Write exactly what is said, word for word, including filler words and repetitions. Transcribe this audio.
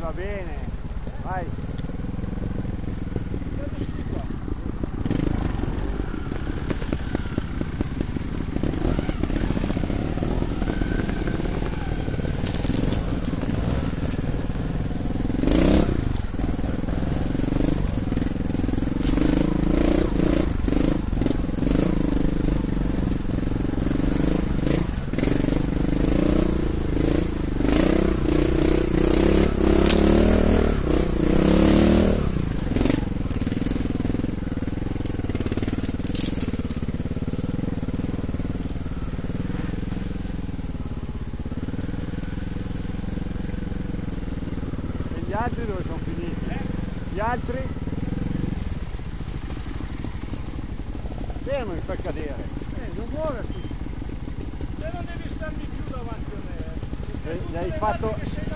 va bene, vai. Gli altri dove sono finiti? Eh? Gli altri? Fermo, mi fa cadere. Eh, non muoverti. Te non devi starmi più davanti a me. Eh, gli hai fatto...